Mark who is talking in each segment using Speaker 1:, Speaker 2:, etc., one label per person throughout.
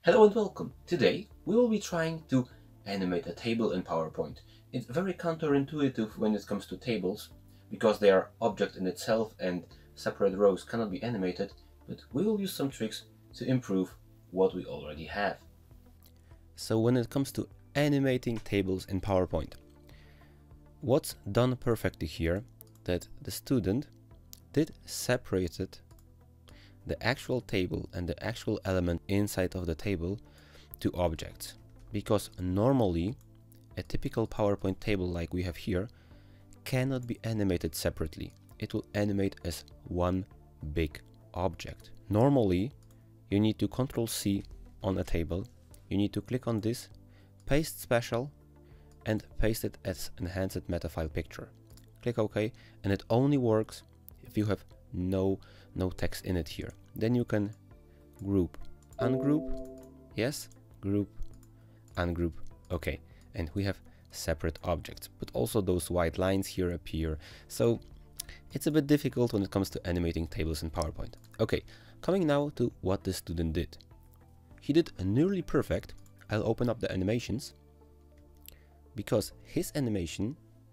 Speaker 1: Hello and welcome. Today we will be trying to animate a table in PowerPoint. It's very counterintuitive when it comes to tables because they are object in itself and separate rows cannot be animated, but we will use some tricks to improve what we already have.
Speaker 2: So when it comes to animating tables in PowerPoint, what's done perfectly here that the student did separated the actual table and the actual element inside of the table to objects, because normally a typical PowerPoint table like we have here cannot be animated separately. It will animate as one big object. Normally you need to Ctrl+C on a table, you need to click on this, paste special and paste it as enhanced meta file picture. Click OK, and it only works if you have no text in it here. Then you can group, ungroup, yes, group, ungroup, okay. And we have separate objects, but also those white lines here appear. So it's a bit difficult when it comes to animating tables in PowerPoint. Okay, coming now to what the student did. He did nearly perfect. I'll open up the animations because his animation,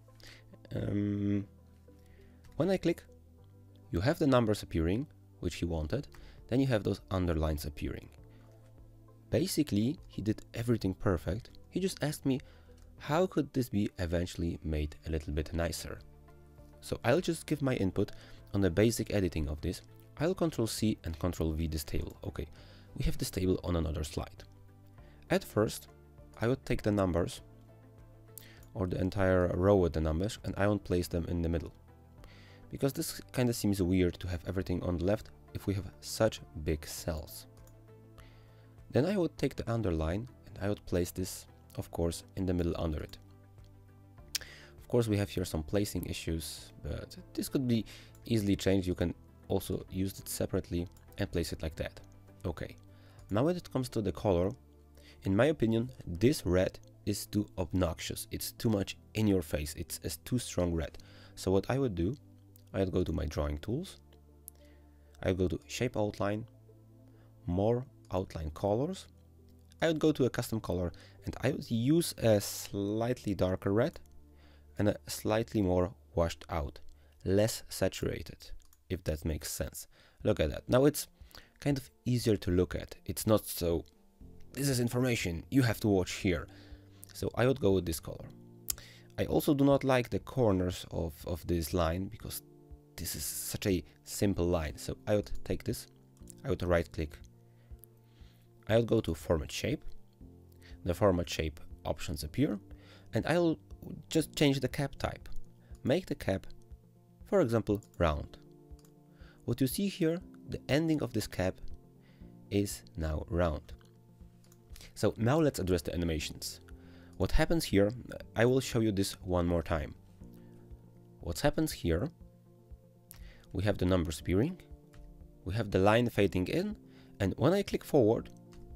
Speaker 2: when I click, you have the numbers appearing, which he wanted, then you have those underlines appearing. Basically, he did everything perfect. He just asked me, how could this be eventually made a little bit nicer? So I'll just give my input on the basic editing of this. I'll Ctrl+C and Ctrl+V this table. Okay, we have this table on another slide. At first, I would take the numbers, or the entire row with the numbers, and I would place them in the middle. Because this kind of seems weird to have everything on the left if we have such big cells. Then I would take the underline and I would place this, of course, in the middle under it. Of course, we have here some placing issues, but this could be easily changed. You can also use it separately and place it like that. Okay, now when it comes to the color, in my opinion, this red is too obnoxious. It's too much in your face. It's a too strong red. So what I would do, I'll go to my drawing tools, I'll go to shape outline, more outline colors, I would go to a custom color and I would use a slightly darker red and a slightly more washed out, less saturated, if that makes sense. Look at that. Now it's kind of easier to look at. It's not so, this is information, you have to watch here. So I would go with this color. I also do not like the corners of this line because this is such a simple line. So I would take this, I would right click, I would go to format shape, the format shape options appear, and I'll just change the cap type. Make the cap, for example, round. What you see here, the ending of this cap is now round. So now let's address the animations. What happens here, I will show you this one more time. What happens here, we have the numbers appearing, we have the line fading in, and when I click forward,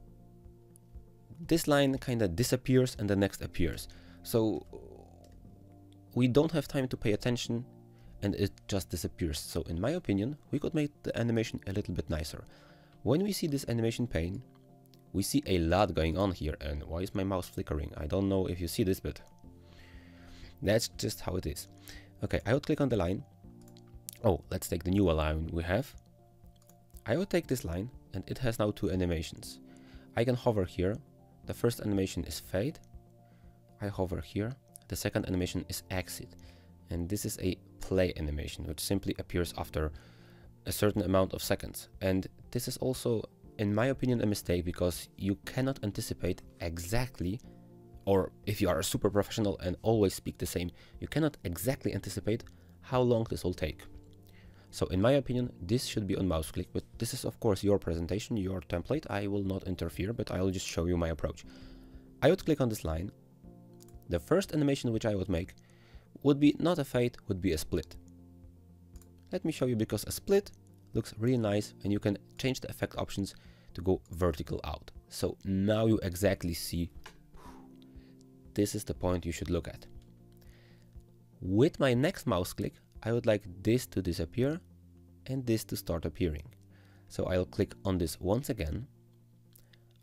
Speaker 2: this line kind of disappears and the next appears. So we don't have time to pay attention and it just disappears. So in my opinion, we could make the animation a little bit nicer. When we see this animation pane, we see a lot going on here. And why is my mouse flickering? I don't know if you see this, but that's just how it is. Okay, I would click on the line. Oh, let's take the new line we have. I would take this line and it has now two animations. I can hover here. The first animation is fade. I hover here. The second animation is exit. And this is a play animation, which simply appears after a certain amount of seconds. And this is also, in my opinion, a mistake because you cannot anticipate exactly, or if you are a super professional and always speak the same, you cannot exactly anticipate how long this will take. So in my opinion, this should be on mouse click, but this is of course your presentation, your template. I will not interfere, but I will just show you my approach. I would click on this line. The first animation which I would make would be not a fade, would be a split. Let me show you, because a split looks really nice and you can change the effect options to go vertical out. So now you exactly see, this is the point you should look at. With my next mouse click, I would like this to disappear and this to start appearing. So I'll click on this once again.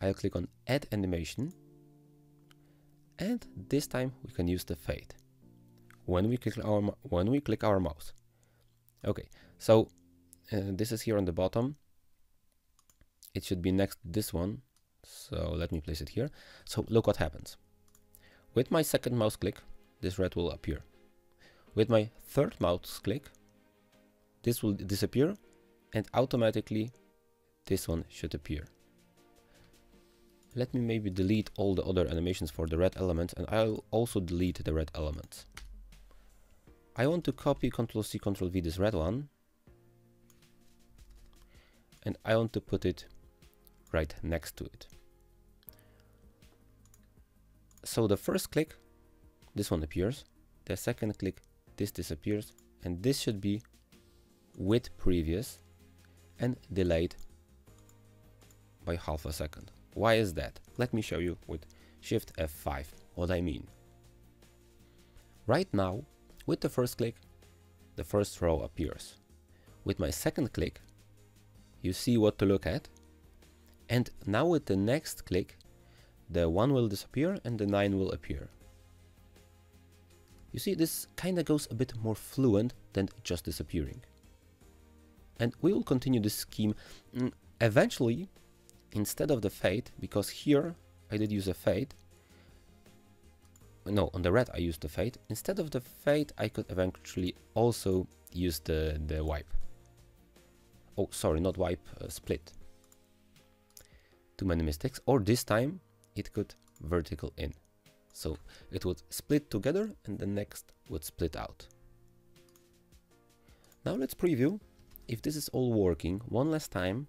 Speaker 2: I'll click on Add Animation, and this time we can use the fade when we click our mouse. Okay, so this is here on the bottom. It should be next to this one, so let me place it here. So look what happens. With my second mouse click, this red will appear. With my third mouse click, this will disappear, and automatically this one should appear. Let me maybe delete all the other animations for the red elements, and I'll also delete the red elements. I want to copy Ctrl+C, Ctrl+V this red one, and I want to put it right next to it. So the first click, this one appears. The second click, this disappears, and this should be with previous and delayed by half a second. Why is that? Let me show you with Shift F5 what I mean. Right now, with the first click, the first row appears. With my second click, you see what to look at, and now with the next click, the 1 will disappear and the 9 will appear. You see, this kind of goes a bit more fluent than just disappearing. And we will continue this scheme. Eventually, instead of the fade, because here I did use a fade. No, on the red I used the fade. Instead of the fade, I could eventually also use the wipe. Oh, sorry, not wipe, split. Too many mistakes. Or this time, it could vertical in. So it would split together and the next would split out. Now let's preview if this is all working one last time.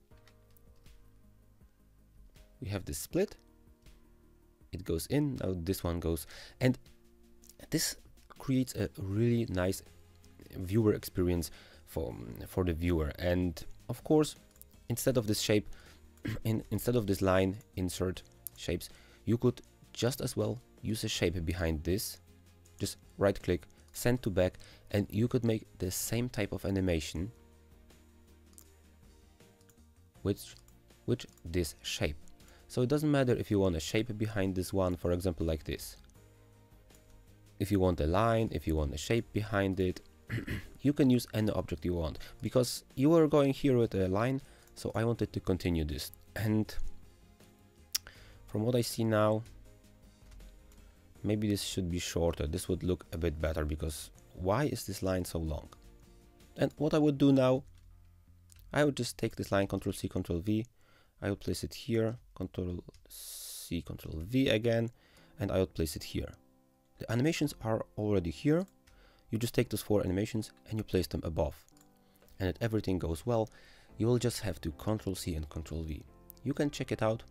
Speaker 2: We have this split, it goes in, now this one goes, and this creates a really nice viewer experience for the viewer. And of course, instead of this shape, instead of this line insert shapes, you could just as well use a shape behind this. Just right click, send to back, and you could make the same type of animation with this shape. So it doesn't matter if you want a shape behind this one, for example, like this. If you want a line, if you want a shape behind it, you can use any object you want. Because you were going here with a line, so I wanted to continue this. And from what I see now, maybe this should be shorter. This would look a bit better, because why is this line so long? And what I would do now, I would just take this line, Ctrl+C, Ctrl+V. I would place it here, Ctrl+C, Ctrl+V again, and I would place it here. The animations are already here. You just take those 4 animations and you place them above. And if everything goes well, you will just have to Ctrl+C and Ctrl+V. You can check it out.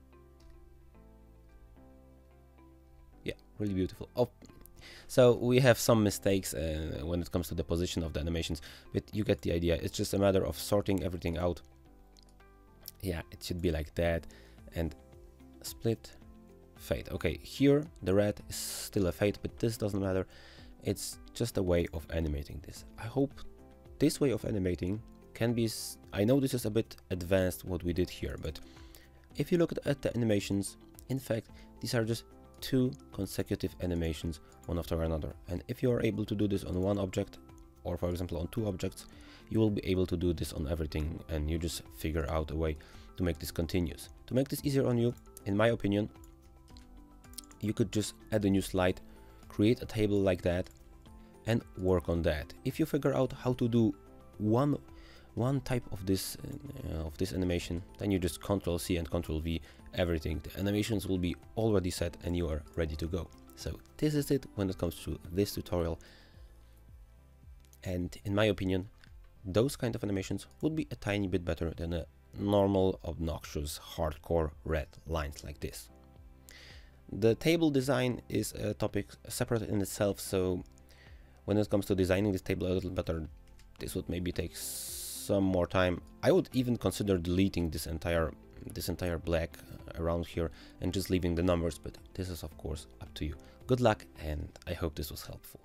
Speaker 2: Yeah, really beautiful. Oh, so we have some mistakes when it comes to the position of the animations, but you get the idea. It's just a matter of sorting everything out. Yeah, it should be like that, and split, fade. Okay, here the red is still a fade, but this doesn't matter. It's just a way of animating this. I hope this way of animating can be, I know this is a bit advanced what we did here, but if you look at the animations, in fact, these are just 2 consecutive animations, one after another. And if you are able to do this on one object, or for example on 2 objects, you will be able to do this on everything, and you just figure out a way to make this continuous. To make this easier on you, in my opinion, you could just add a new slide, create a table like that, and work on that. If you figure out how to do one type of this animation, then you just Ctrl+C and Ctrl+V everything. The animations will be already set and you are ready to go. So this is it when it comes to this tutorial. And in my opinion, those kind of animations would be a tiny bit better than a normal, obnoxious, hardcore red lines like this. The table design is a topic separate in itself, so when it comes to designing this table a little better, this would maybe take some more time. I would even consider deleting this entire black around here and just leaving the numbers, but this is of course up to you. Good luck, and I hope this was helpful.